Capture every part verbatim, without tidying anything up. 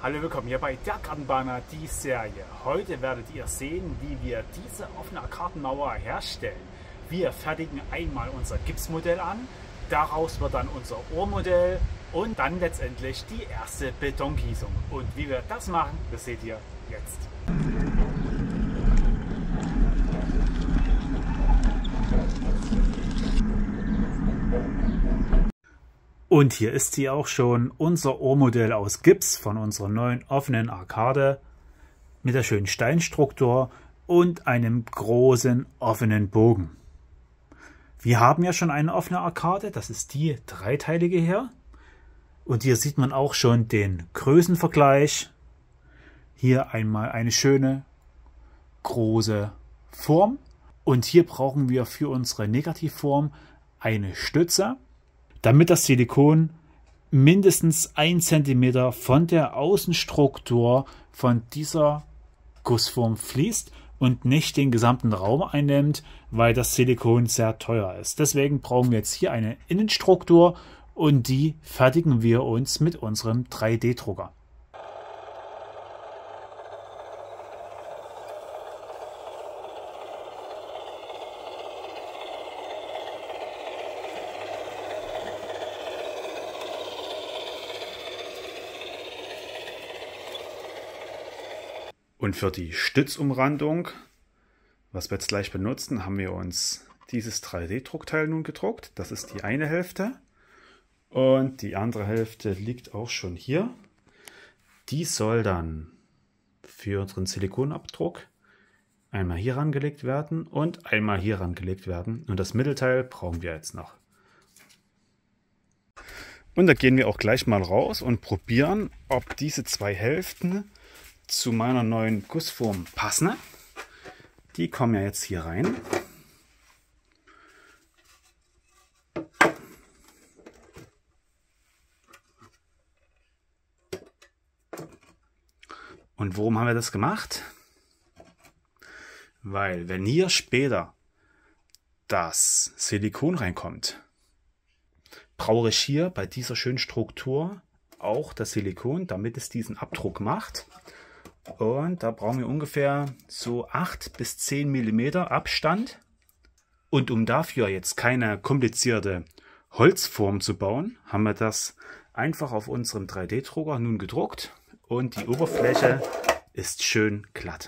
Hallo, willkommen hier bei der Gartenbahner, die Serie. Heute werdet ihr sehen, wie wir diese offene Arkadenmauer herstellen. Wir fertigen einmal unser Gipsmodell an, daraus wird dann unser Ohrmodell und dann letztendlich die erste Betonkiesung. Und wie wir das machen, das seht ihr jetzt. Und hier ist sie auch schon, unser Ohrmodell aus Gips von unserer neuen offenen Arkade mit der schönen Steinstruktur und einem großen offenen Bogen. Wir haben ja schon eine offene Arkade, das ist die dreiteilige hier. Und hier sieht man auch schon den Größenvergleich. Hier einmal eine schöne große Form. Und hier brauchen wir für unsere Negativform eine Stütze, damit das Silikon mindestens ein Zentimeter von der Außenstruktur von dieser Gussform fließt und nicht den gesamten Raum einnimmt, weil das Silikon sehr teuer ist. Deswegen brauchen wir jetzt hier eine Innenstruktur und die fertigen wir uns mit unserem drei D Drucker. Und für die Stützumrandung, was wir jetzt gleich benutzen, haben wir uns dieses drei D Druckteil nun gedruckt. Das ist die eine Hälfte und die andere Hälfte liegt auch schon hier. Die soll dann für unseren Silikonabdruck einmal hier rangelegt werden und einmal hier rangelegt werden. Und das Mittelteil brauchen wir jetzt noch. Und da gehen wir auch gleich mal raus und probieren, ob diese zwei Hälften zu meiner neuen Gussform passen. Die kommen ja jetzt hier rein. Und warum haben wir das gemacht? Weil wenn hier später das Silikon reinkommt, brauche ich hier bei dieser schönen Struktur auch das Silikon, damit es diesen Abdruck macht. Und da brauchen wir ungefähr so acht bis zehn Millimeter Abstand. Und um dafür jetzt keine komplizierte Holzform zu bauen, haben wir das einfach auf unserem drei D Drucker nun gedruckt. Und die Oberfläche ist schön glatt.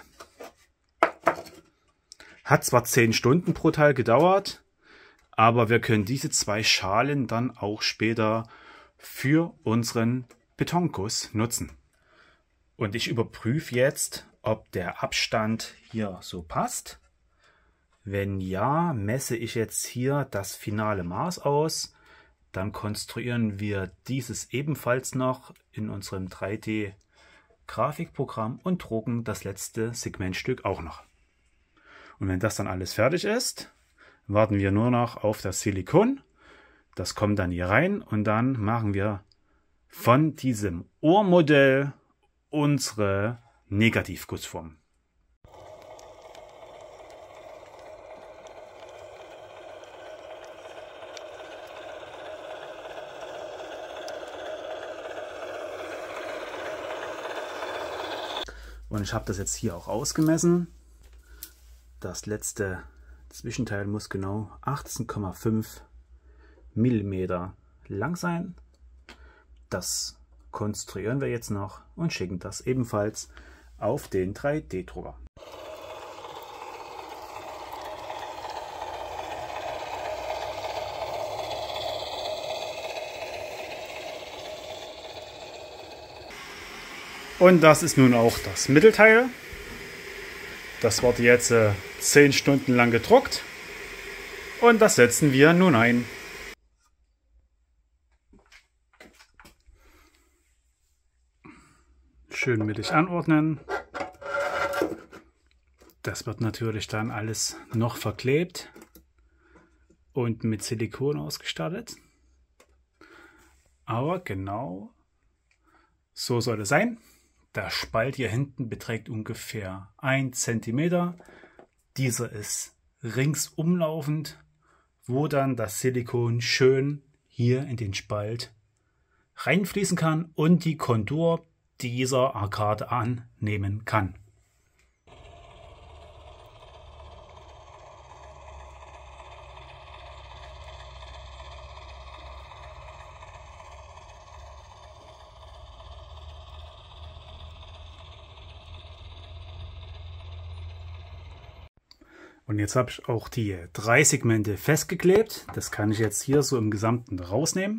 Hat zwar zehn Stunden pro Teil gedauert, aber wir können diese zwei Schalen dann auch später für unseren Betonguss nutzen. Und ich überprüfe jetzt, ob der Abstand hier so passt. Wenn ja, messe ich jetzt hier das finale Maß aus. Dann konstruieren wir dieses ebenfalls noch in unserem drei D Grafikprogramm und drucken das letzte Segmentstück auch noch. Und wenn das dann alles fertig ist, warten wir nur noch auf das Silikon. Das kommt dann hier rein und dann machen wir von diesem Ohrmodell unsere Negativgussform. Und ich habe das jetzt hier auch ausgemessen. Das letzte Zwischenteil muss genau achtzehn Komma fünf Millimeter lang sein. Das konstruieren wir jetzt noch und schicken das ebenfalls auf den drei D Drucker. Und das ist nun auch das Mittelteil. Das wurde jetzt äh, zehn Stunden lang gedruckt und das setzen wir nun ein. Schön mittig anordnen. Das wird natürlich dann alles noch verklebt und mit Silikon ausgestattet. Aber genau so soll es sein. Der Spalt hier hinten beträgt ungefähr ein Zentimeter. Dieser ist ringsumlaufend, wo dann das Silikon schön hier in den Spalt reinfließen kann und die Kontur dieser Arkade annehmen kann. Und jetzt habe ich auch die drei Segmente festgeklebt. Das kann ich jetzt hier so im Gesamten rausnehmen.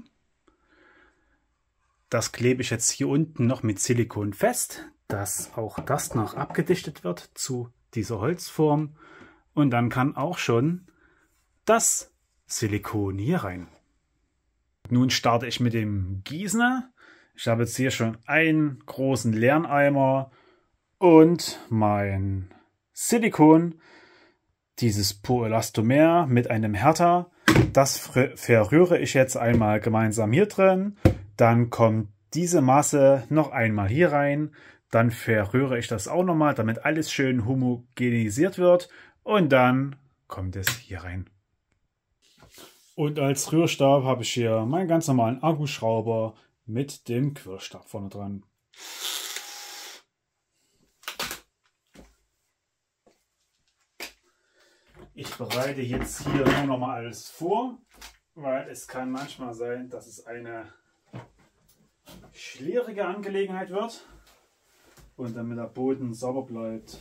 Das klebe ich jetzt hier unten noch mit Silikon fest, dass auch das noch abgedichtet wird zu dieser Holzform. Und dann kann auch schon das Silikon hier rein. Nun starte ich mit dem Gießen. Ich habe jetzt hier schon einen großen leeren Eimer und mein Silikon. Dieses Purelastomer mit einem Härter, das verrühre ich jetzt einmal gemeinsam hier drin. Dann kommt diese Masse noch einmal hier rein. Dann verrühre ich das auch nochmal, damit alles schön homogenisiert wird. Und dann kommt es hier rein. Und als Rührstab habe ich hier meinen ganz normalen Akkuschrauber mit dem Quirlstab vorne dran. Ich bereite jetzt hier nur noch mal alles vor, weil es kann manchmal sein, dass es eine schlierige Angelegenheit wird. Und damit der Boden sauber bleibt,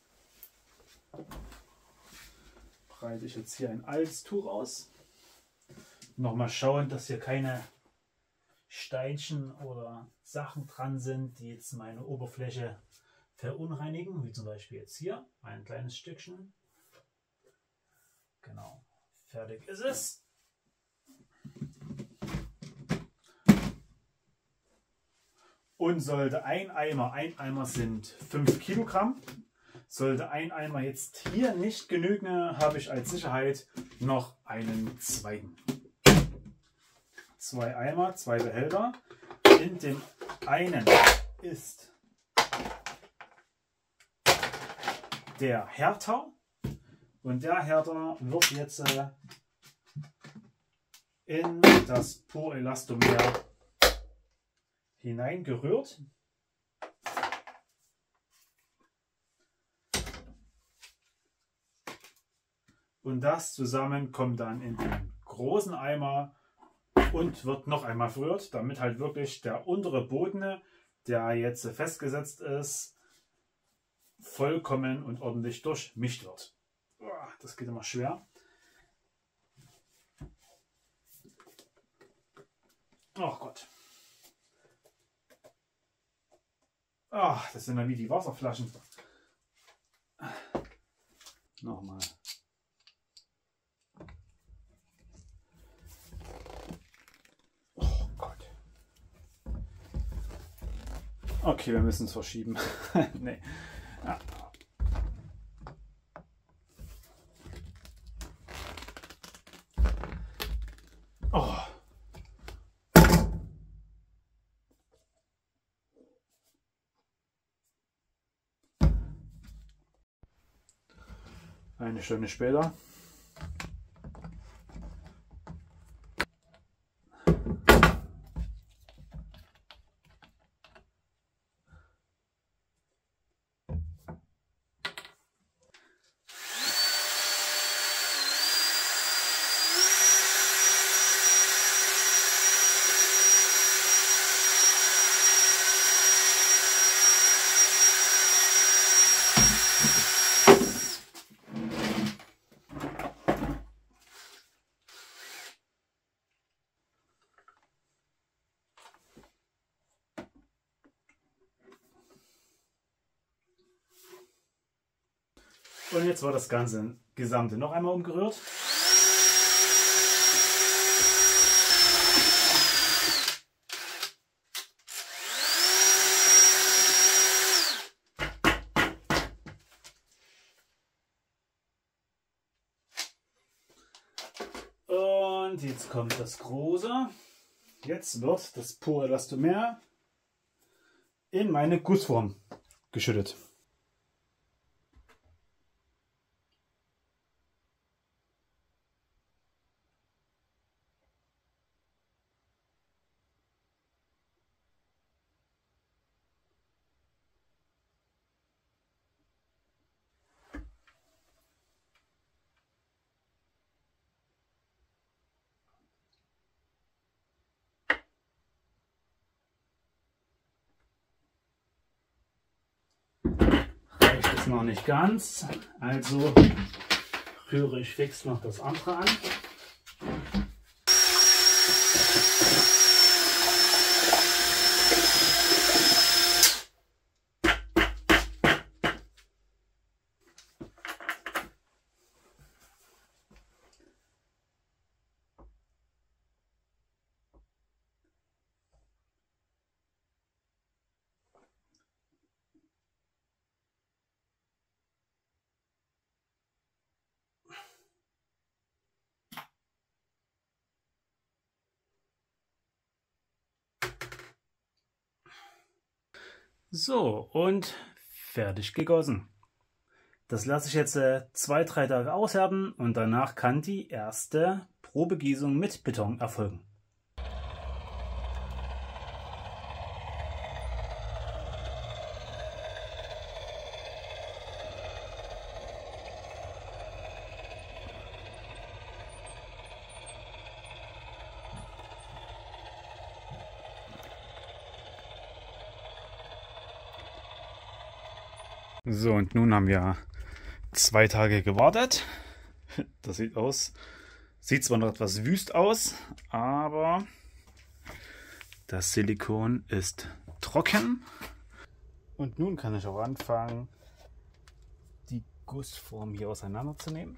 breite ich jetzt hier ein altes Tuch aus. Nochmal schauen, dass hier keine Steinchen oder Sachen dran sind, die jetzt meine Oberfläche verunreinigen, wie zum Beispiel jetzt hier ein kleines Stückchen. Genau, fertig ist es. Und sollte ein Eimer, ein Eimer sind fünf Kilogramm, sollte ein Eimer jetzt hier nicht genügen, habe ich als Sicherheit noch einen zweiten. Zwei Eimer, zwei Behälter. In dem einen ist der Härter. Und der Härter wird jetzt äh, in das Purelastomer hineingerührt. Und das zusammen kommt dann in den großen Eimer und wird noch einmal verrührt, damit halt wirklich der untere Boden, der jetzt festgesetzt ist, vollkommen und ordentlich durchmischt wird. Das geht immer schwer. Ach Gott. Ach, das sind dann wie die Wasserflaschen. Nochmal. Oh Gott. Okay, wir müssen es verschieben. Nee. Ja. Oh. Eine Stunde später. Und jetzt wird das ganze Gesamte noch einmal umgerührt. Und jetzt kommt das Große. Jetzt wird das Purelastomer in meine Gussform geschüttet. passt noch nicht ganz, also rühre ich fix noch das andere an. So, und fertig gegossen. Das lasse ich jetzt äh, zwei, drei Tage aushärten und danach kann die erste Probegießung mit Beton erfolgen. So, und nun haben wir zwei Tage gewartet. Das sieht aus, sieht zwar noch etwas wüst aus, aber das Silikon ist trocken. Und nun kann ich auch anfangen, die Gussform hier auseinanderzunehmen.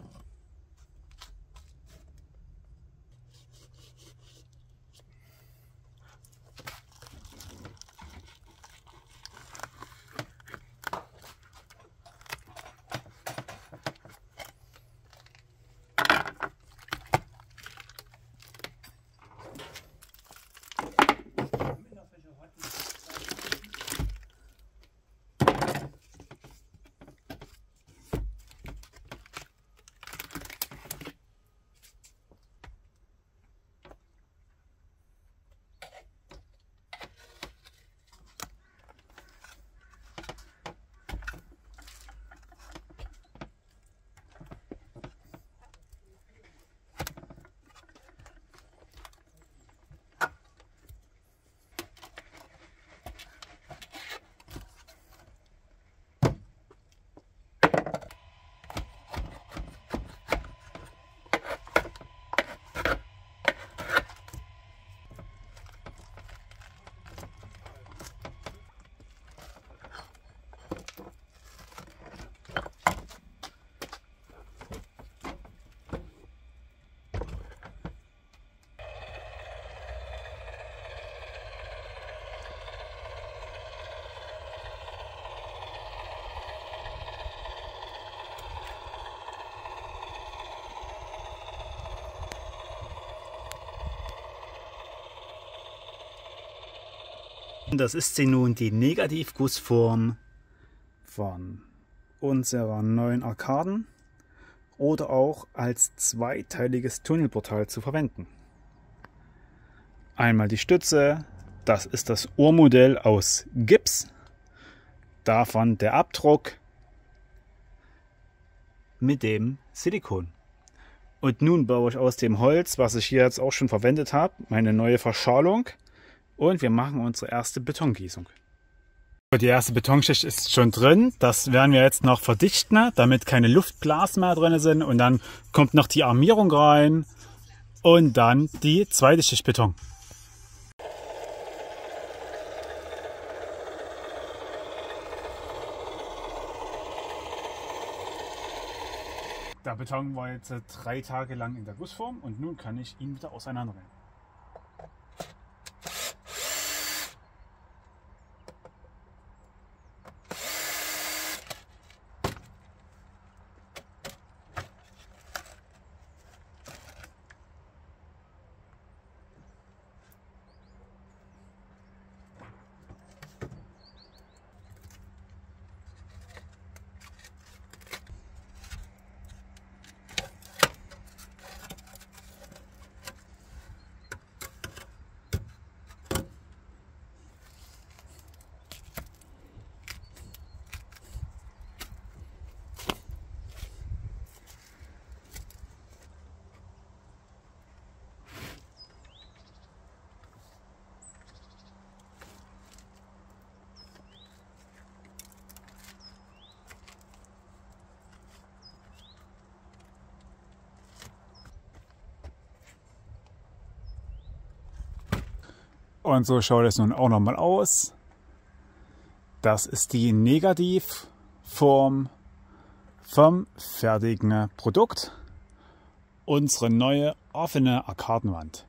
Das ist sie nun, die Negativgussform von unseren neuen Arkaden oder auch als zweiteiliges Tunnelportal zu verwenden. Einmal die Stütze, das ist das Urmodell aus Gips, davon der Abdruck mit dem Silikon. Und nun baue ich aus dem Holz, was ich hier jetzt auch schon verwendet habe, meine neue Verschalung. Und wir machen unsere erste Betongießung. Die erste Betonschicht ist schon drin. Das werden wir jetzt noch verdichten, damit keine Luftblasen mehr drin sind. Und dann kommt noch die Armierung rein und dann die zweite Schicht Beton. Der Beton war jetzt drei Tage lang in der Gussform und nun kann ich ihn wieder auseinandernehmen. Und so schaut es nun auch nochmal aus. Das ist die Negativform vom fertigen Produkt. Unsere neue offene Arkadenwand.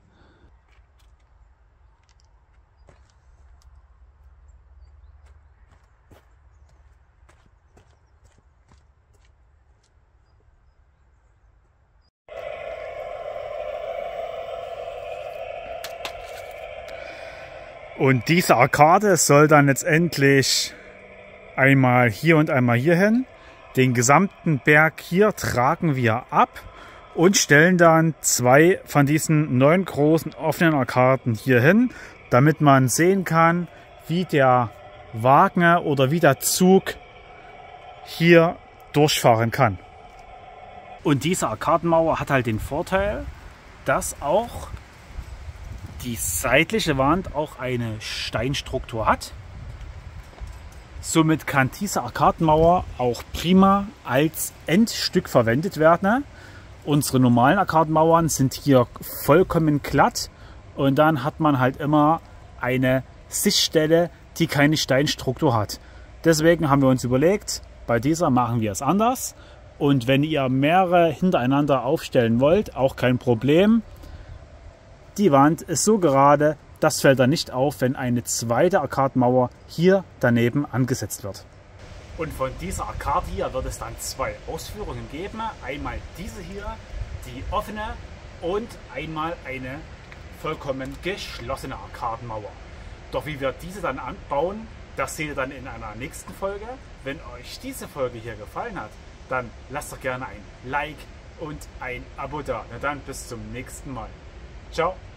Und diese Arkade soll dann letztendlich einmal hier und einmal hier hin. Den gesamten Berg hier tragen wir ab und stellen dann zwei von diesen neun großen offenen Arkaden hier hin, damit man sehen kann, wie der Wagen oder wie der Zug hier durchfahren kann. Und diese Arkadenmauer hat halt den Vorteil, dass auch die seitliche Wand auch eine Steinstruktur hat. Somit kann diese Arkadenmauer auch prima als Endstück verwendet werden. Unsere normalen Arkadenmauern sind hier vollkommen glatt und dann hat man halt immer eine Sichtstelle, die keine Steinstruktur hat. Deswegen haben wir uns überlegt, bei dieser machen wir es anders. Und wenn ihr mehrere hintereinander aufstellen wollt, auch kein Problem. Die Wand ist so gerade, das fällt dann nicht auf, wenn eine zweite Arkadenmauer hier daneben angesetzt wird. Und von dieser Arkade hier wird es dann zwei Ausführungen geben. Einmal diese hier, die offene, und einmal eine vollkommen geschlossene Arkadenmauer. Doch wie wir diese dann anbauen, das seht ihr dann in einer nächsten Folge. Wenn euch diese Folge hier gefallen hat, dann lasst doch gerne ein Like und ein Abo da. Na dann bis zum nächsten Mal. Ciao.